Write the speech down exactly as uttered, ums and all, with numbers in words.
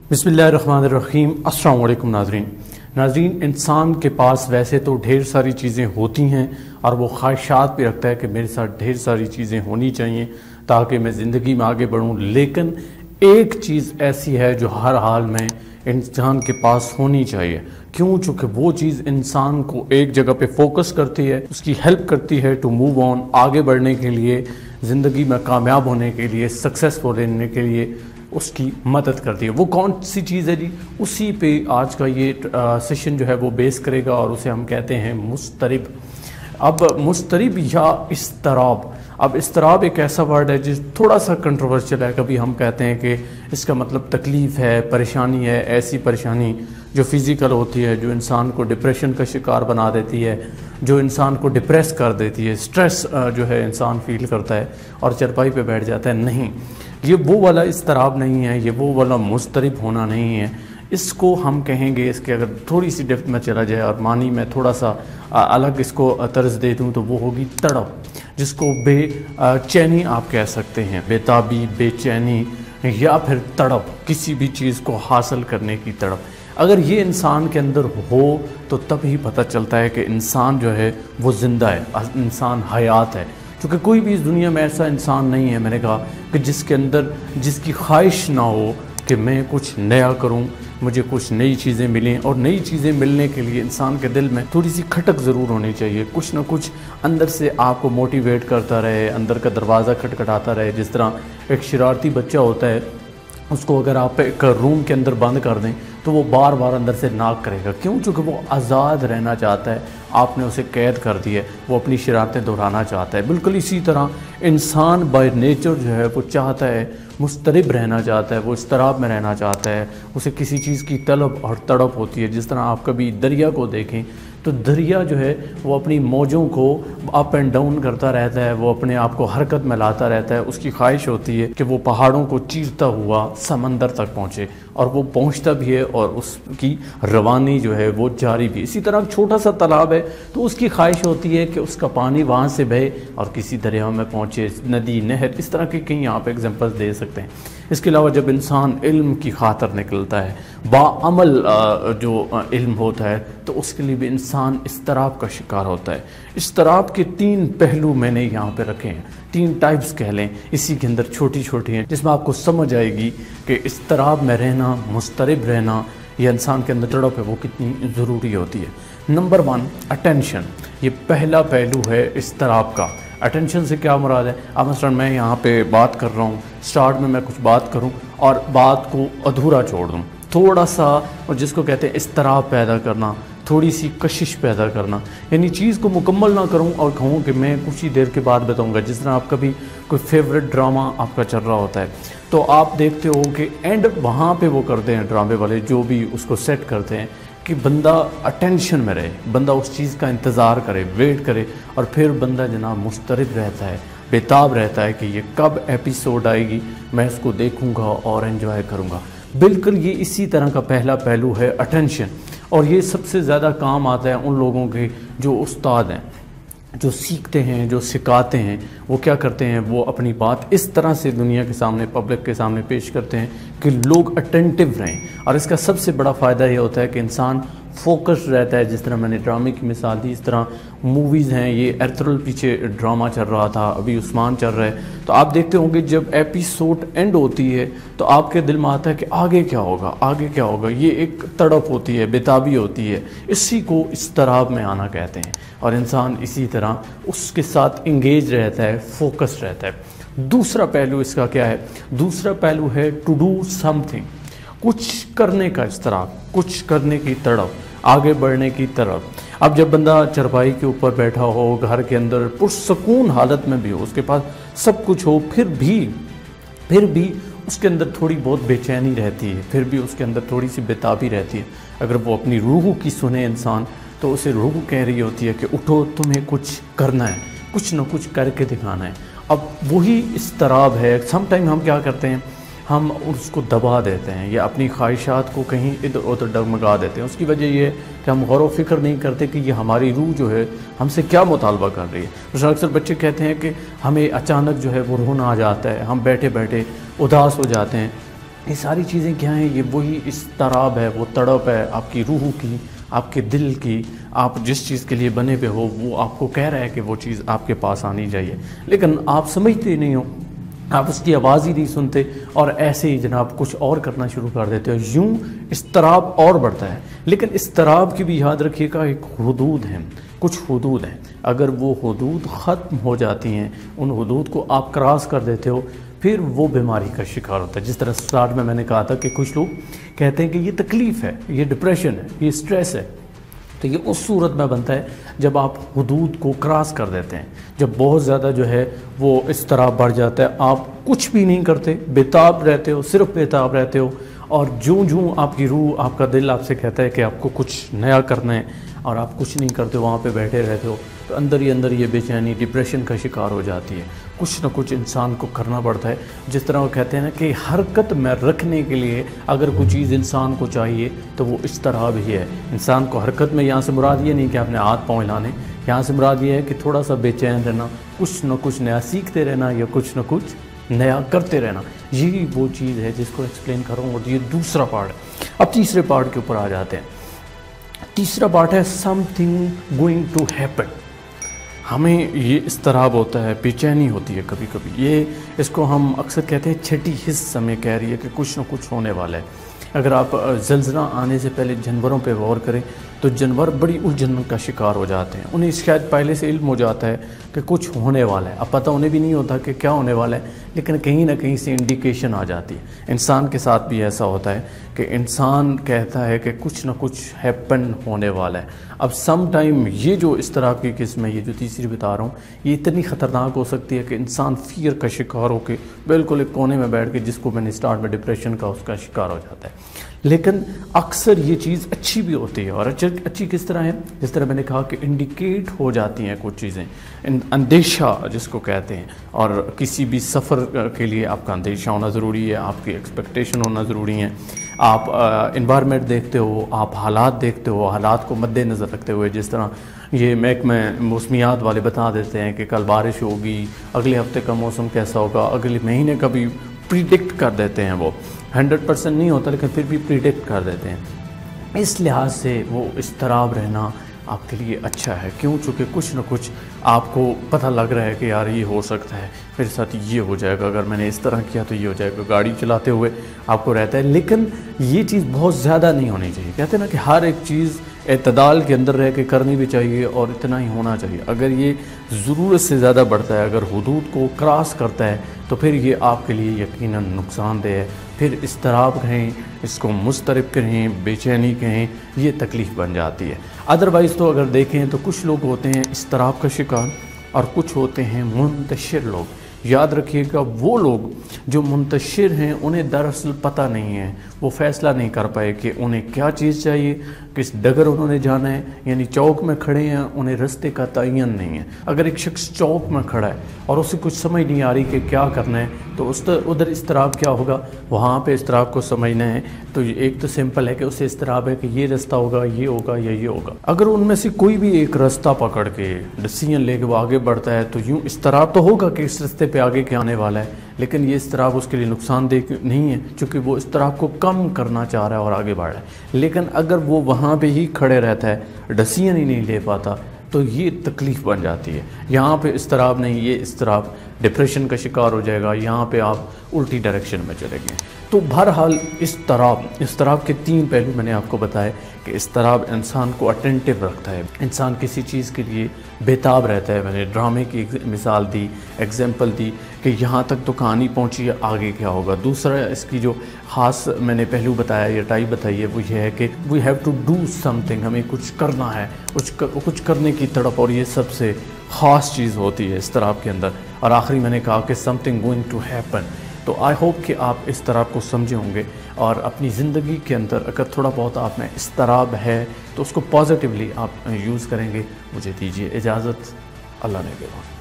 बिस्मिल्लाहिर्रहमानिर्रहीम। अस्सलाम वालेकुम नाज़रीन। नाज़रीन, इंसान के पास वैसे तो ढेर सारी चीज़ें होती हैं और वो ख्वाहिशात भी रखता है कि मेरे साथ ढेर सारी चीज़ें होनी चाहिए ताकि मैं ज़िंदगी में आगे बढ़ूं, लेकिन एक चीज़ ऐसी है जो हर हाल में इंसान के पास होनी चाहिए। क्यों? चूँकि वो चीज़ इंसान को एक जगह पे फोकस करती है, उसकी हेल्प करती है टू मूव ऑन, आगे बढ़ने के लिए, ज़िंदगी में कामयाब होने के लिए, सक्सेसफुल होने के लिए उसकी मदद करती है। वो कौन सी चीज़ है जी? उसी पे आज का ये सेशन जो है वो बेस करेगा और उसे हम कहते हैं मुस्तरिब। अब मुस्तरिब या इस्तराब, अब इस्तराब एक ऐसा वर्ड है जिस थोड़ा सा कंट्रोवर्शियल है। कभी हम कहते हैं कि इसका मतलब तकलीफ़ है, परेशानी है, ऐसी परेशानी जो फिज़िकल होती है, जो इंसान को डिप्रेशन का शिकार बना देती है, जो इंसान को डिप्रेस कर देती है, स्ट्रेस जो है इंसान फील करता है और चरपाई पे बैठ जाता है। नहीं, ये वो वाला इस्तराब नहीं है, ये वो वाला मुस्तरिब होना नहीं है। इसको हम कहेंगे, इसके अगर थोड़ी सी डेप्थ में चला जाए और मानी मैं थोड़ा सा अलग इसको तर्ज दे दूँ तो वो होगी तड़प, जिसको बेचैनी आप कह सकते हैं, बेताबी, बेचैनी या फिर तड़प, किसी भी चीज़ को हासिल करने की तड़प। अगर ये इंसान के अंदर हो तो तब ही पता चलता है कि इंसान जो है वो ज़िंदा है, इंसान हयात है। क्योंकि कोई भी इस दुनिया में ऐसा इंसान नहीं है, मैंने कहा, कि जिसके अंदर जिसकी ख्वाहिश ना हो कि मैं कुछ नया करूं, मुझे कुछ नई चीज़ें मिलें। और नई चीज़ें मिलने के लिए इंसान के दिल में थोड़ी सी खटक ज़रूर होनी चाहिए, कुछ ना कुछ अंदर से आपको मोटिवेट करता रहे, अंदर का दरवाज़ा खटखटाता रहे। जिस तरह एक शरारती बच्चा होता है, उसको अगर आप एक रूम के अंदर बंद कर दें तो वो बार बार अंदर से नाक करेगा। क्यों? चूँकि वो आज़ाद रहना चाहता है, आपने उसे कैद कर दिया, वो अपनी शरारतें दोहराना चाहता है। बिल्कुल इसी तरह इंसान बाय नेचर जो है वो चाहता है, मुस्तरिब रहना चाहता है, वो इस्तराब में रहना चाहता है, उसे किसी चीज़ की तलब और तड़प होती है। जिस तरह आप कभी दरिया को देखें तो दरिया जो है वो अपनी मौजों को अप एंड डाउन करता रहता है, वो अपने आप को हरकत में लाता रहता है। उसकी ख्वाहिश होती है कि वो पहाड़ों को चीरता हुआ समंदर तक पहुँचे, और वो पहुँचता भी है और उसकी रवानी जो है वो जारी भी। इसी तरह छोटा सा तालाब है तो उसकी ख्वाहिश होती है कि उसका पानी वहाँ से बहे और किसी दरिया में पहुँचे, नदी, नहर, इस तरह के कई आप एग्जांपल्स दे सकते हैं। इसके अलावा जब इंसान इल्म की खातर निकलता है, बाअमल जो इल्म होता है, तो उसके लिए भी इंसान इस्तराब का शिकार होता है। इस्तराब के तीन पहलू मैंने यहाँ पे रखे हैं, तीन टाइप्स कह लें, इसी के अंदर छोटी छोटी हैं, जिसमें आपको समझ आएगी कि इस्तराब में रहना, मुस्तरिब रहना, या इंसान के अंदर तड़प है वो कितनी ज़रूरी होती है। Number one, attention. ये पहला पहलू है इस्तराब का। अटेंशन से क्या मुराद है? अब मसलन मैं यहाँ पे बात कर रहा हूँ, स्टार्ट में मैं कुछ बात करूँ और बात को अधूरा छोड़ दूँ, थोड़ा सा, और जिसको कहते हैं इस्तराब पैदा करना, थोड़ी सी कशिश पैदा करना, यानी चीज़ को मुकम्मल ना करूं और कहूं कि मैं कुछ ही देर के बाद बताऊंगा। जिस तरह आप कभी कोई फेवरेट ड्रामा आपका चल रहा होता है तो आप देखते हो कि एंड वहाँ पे वो करते हैं, ड्रामे वाले जो भी उसको सेट करते हैं, कि बंदा अटेंशन में रहे, बंदा उस चीज़ का इंतज़ार करे, वेट करे, और फिर बंदा जनाब मुस्तरिब रहता है, बेताब रहता है कि ये कब एपिसोड आएगी, मैं इसको देखूँगा और एंजॉय करूँगा। बिल्कुल ये इसी तरह का पहला पहलू है, अटेंशन। और ये सबसे ज़्यादा काम आता है उन लोगों के जो उस्ताद हैं, जो सीखते हैं, जो सिखाते हैं। वो क्या करते हैं, वो अपनी बात इस तरह से दुनिया के सामने, पब्लिक के सामने पेश करते हैं कि लोग अटेंटिव रहें। और इसका सबसे बड़ा फ़ायदा ये होता है कि इंसान फोकस रहता है। जिस तरह मैंने ड्रामे की मिसाल दी, इस तरह मूवीज़ हैं, ये एर्थरल पीछे ड्रामा चल रहा था, अभी उस्मान चल रहा है, तो आप देखते होंगे जब एपिसोड एंड होती है तो आपके दिल में आता है कि आगे क्या होगा, आगे क्या होगा। ये एक तड़प होती है, बेताबी होती है, इसी को इस्तराब में आना कहते हैं। और इंसान इसी तरह उसके साथ इंगेज रहता है, फोकस रहता है। दूसरा पहलू इसका क्या है? दूसरा पहलू है टू डू समथिंग, कुछ करने का इस्तराब, कुछ करने की तड़प, आगे बढ़ने की तरफ। अब जब बंदा चरपाई के ऊपर बैठा हो, घर के अंदर पुरसकून हालत में भी हो, उसके पास सब कुछ हो, फिर भी फिर भी उसके अंदर थोड़ी बहुत बेचैनी रहती है, फिर भी उसके अंदर थोड़ी सी बेताबी रहती है। अगर वो अपनी रूह की सुने इंसान तो उसे रूह कह रही होती है कि उठो, तुम्हें कुछ करना है, कुछ ना कुछ करके दिखाना है। अब वही इस्तराब है। सम टाइम हम क्या करते हैं, हम उसको दबा देते हैं या अपनी ख्वाहिशात को कहीं इधर उधर डगमगा देते हैं। उसकी वजह ये है कि हम गौर व फिक्र नहीं करते कि ये हमारी रूह जो है हमसे क्या मुतालबा कर रही है। तो अक्सर बच्चे कहते हैं कि हमें अचानक जो है वो रोना आ जाता है, हम बैठे बैठे उदास हो जाते हैं, یہ ساری چیزیں کیا ہیں؟ یہ وہی اضطراب ہے، وہ تڑپ ہے آپ کی روح کی، آپ کے دل کی، آپ جس چیز کے لیے بنے پہ ہو وہ آپ کو کہہ رہا ہے کہ وہ چیز آپ کے پاس آنی چاہیے، لیکن آپ سمجھتے نہیں ہو، آپ اس کی آواز ہی نہیں سنتے اور ایسے ہی جناب کچھ اور کرنا شروع کر دیتے ہو، یوں اضطراب اور بڑھتا ہے۔ لیکن اضطراب کی بھی یاد رکھیے گا ایک حدود ہیں، کچھ حدود ہیں، اگر وہ حدود ختم ہو جاتی ہیں، ان حدود کو آپ کراس کر دیتے ہو، پھر وہ بیماری کا شکار ہوتا ہے۔ جس طرح سٹارٹ میں میں نے کہا تھا کہ کچھ لوگ کہتے ہیں کہ یہ تکلیف ہے، یہ ڈپریشن ہے، یہ سٹریس ہے، تو یہ اس صورت میں بنتا ہے جب آپ حدود کو کراس کر دیتے ہیں، جب بہت زیادہ جو ہے وہ اس طرح بڑھ جاتا ہے، آپ کچھ بھی نہیں کرتے، بےتاب رہتے ہو، صرف بےتاب رہتے ہو، اور جوں جوں آپ کی روح، آپ کا دل آپ سے کہتا ہے کہ آپ کو کچھ نیا کرنا ہے اور آپ کچھ نہیں کرتے، وہاں پہ بیٹھے رہتے ہو، تو اندر ہی اندر یہ بے چینی ڈپریشن کا شکار ہو جاتی ہے۔ کچھ نہ کچھ انسان کو کرنا پڑتا ہے، جس طرح وہ کہتے ہیں نا کہ حرکت میں رکھنے کے لیے اگر کوئی چیز انسان کو چاہیے تو وہ اس طرح بھی ہے۔ انسان کو حرکت میں یہاں سے مراد یہ نہیں کہ اپنے ہاتھ پاؤں ہلانے، یہاں سے مراد یہ ہے کہ تھوڑا سا بے چین رہنا، کچھ نہ کچھ نیا سیکھتے رہنا یا کچھ نہ کچھ نیا کرتے رہنا، یہی وہ چیز ہے جس کو ایکسپلین کر رہا ہوں، اور یہ دوسرا پارٹ ہے۔ اب تیسرے پارٹ کے اوپر آ جاتے ہیں۔ تیسرا پارٹ ہے something going to happen. ہمیں یہ اضطراب ہوتا ہے، بے چینی ہوتی ہے کبھی کبھی، یہ اس کو ہم اکثر کہتے ہیں چھٹی حس ہمیں کہہ رہی ہے کہ کچھ نہ کچھ ہونے والا ہے۔ اگر آپ زلزلہ آنے سے پہلے جانوروں پہ غور کریں تو جانور بڑی الجھن کا شکار ہو جاتے ہیں، انہیں شاید پہلے سے علم ہو جاتا ہے کہ کچھ ہونے والا ہے، اب پتہ انہیں بھی نہیں ہوتا کہ کیا ہونے والا ہے، لیکن کہیں نہ کہیں سے انڈیکیشن آ جاتی ہے۔ انسان کے ساتھ بھی ایسا ہوتا ہے کہ انسان کہتا ہے کہ کچھ نہ کچھ ہیپن ہونے والا ہے۔ اب سم ٹائم یہ جو اضطراب کی قسم ہے، یہ جو تیسری بتا رہا ہوں، یہ اتنی خطرناک ہو سکتی ہے کہ انسان فیئر کا شکار ہو کے بالکل ایک کونے میں بیٹھ کے، جس کو میں نے اسٹارٹ میں ڈپریشن کا، اس کا شکار ہو جاتا ہے۔ لیکن اکثر یہ چیز اچھی بھی ہوتی ہے، اور اچھی کس طرح ہے؟ جس طرح میں نے کہا کہ انڈیکیٹ ہو جاتی ہیں کچھ چیزیں، اندیشہ جس کو کہتے ہیں، اور کسی بھی سفر کے لیے آپ کا اندیشہ ہونا ضروری ہے، آپ کی ایکسپیکٹیشن ہونا ضروری ہے، آپ انوائرمنٹ دیکھتے ہو، آپ حالات دیکھتے ہو، حالات کو مد نظر رکھتے ہوئے، جس طرح یہ محکمہ موسمیات والے بتا دیتے ہیں کہ کل بارش ہوگی، اگلے ہفتے کا موسم کیسا ہوگا، اگلے مہینے کا بھی پریڈکٹ کر دیتے ہیں، وہ ہنڈریڈ پرسینٹ نہیں ہوتا لیکن پھر بھی پریڈکٹ کر دیتے ہیں۔ اس لحاظ سے وہ اضطراب رہنا آپ کے لیے اچھا ہے، کیوں؟ چونکہ کچھ نہ کچھ آپ کو پتہ لگ رہا ہے کہ یار یہ ہو سکتا ہے، میرے ساتھ یہ ہو جائے گا، اگر میں نے اس طرح کیا تو یہ ہو جائے گا، گاڑی چلاتے ہوئے آپ کو رہتا ہے۔ لیکن یہ چیز بہت زیادہ نہیں ہونی چاہیے، کہتے ہیں نا کہ ہر ایک چیز اعتدال کے اندر رہ کے کرنی بھی چاہیے اور اتنا ہی ہونا چاہیے۔ اگر یہ ضرورت سے زیادہ بڑھتا ہے، اگر حدود کو کراس کرتا ہے تو پھر یہ آپ کے لیے یقیناً نقصان دہ ہے، پھر اضطراب کہیں، اس کو مضطرب کہیں، بے چینی کہیں، یہ تکلیف بن جاتی ہے۔ ادروائز تو اگر دیکھیں تو کچھ لوگ ہوتے ہیں اضطراب کا شکار اور کچھ ہوتے ہیں منتشر لوگ۔ یاد رکھیے گا، وہ لوگ جو منتشر ہیں انہیں دراصل پتہ نہیں ہے، وہ فیصلہ نہیں کر پائے کہ انہیں کیا چیز چاہیے، کس ڈگر انہوں نے جانا ہے، یعنی چوک میں کھڑے ہیں، انہیں رستے کا تعین نہیں ہے۔ اگر ایک شخص چوک میں کھڑا ہے اور اسے کچھ سمجھ نہیں آ رہی کہ کیا کرنا ہے، تو اس ادھر اضطراب کیا ہوگا؟ وہاں پہ اضطراب کو سمجھنا ہے تو ایک تو سمپل ہے کہ اسے اضطراب ہے کہ یہ رستہ ہوگا، یہ ہوگا یا یہ ہوگا۔ اگر ان میں سے کوئی بھی ایک رستہ پکڑ کے ڈیسیژن لے کے وہ آگے بڑھتا ہے تو یوں اضطراب تو ہوگا کہ اس رستے پہ آگے کیا آنے والا ہے، لیکن یہ اضطراب اس کے لیے نقصان دہ نہیں ہے، چونکہ وہ اضطراب کو کم کرنا چاہ رہا ہے اور آگے بڑھ رہا ہے۔ لیکن اگر وہ وہاں پہ ہی کھڑے رہتا ہے، ڈیسیژن ہی نہیں لے پاتا، تو یہ تکلیف بن جاتی ہے۔ یہاں پہ اضطراب نہیں، یہ اضطراب ڈپریشن کا شکار ہو جائے گا، یہاں پہ آپ الٹی ڈائریکشن میں چلے گئے۔ تو بہرحال اضطراب اضطراب کے تین پہلو میں نے آپ کو بتائے کہ اضطراب انسان کو اٹینٹیو رکھتا ہے، انسان کسی چیز کے لیے بےتاب رہتا ہے۔ میں نے ڈرامے کی مثال دی، ایگزامپل دی کہ یہاں تک تو کہانی پہنچی ہے، آگے کیا ہوگا۔ دوسرا اس کی جو خاص میں نے پہلو بتایا یا ٹائپ بتائی ہے وہ یہ ہے کہ we have to do something, ہمیں کچھ کرنا ہے، کچھ کچھ کرنے کی تڑپ، اور یہ سب سے خاص چیز ہوتی ہے اضطراب کے اندر۔ اور آخری میں نے کہا کہ something going to happen. تو آئی ہوپ کہ آپ اضطراب کو سمجھے ہوں گے، اور اپنی زندگی کے اندر اگر تھوڑا بہت آپ میں اضطراب ہے تو اس کو پازیٹیولی آپ یوز کریں گے۔ مجھے دیجیے اجازت، اللہ نے کے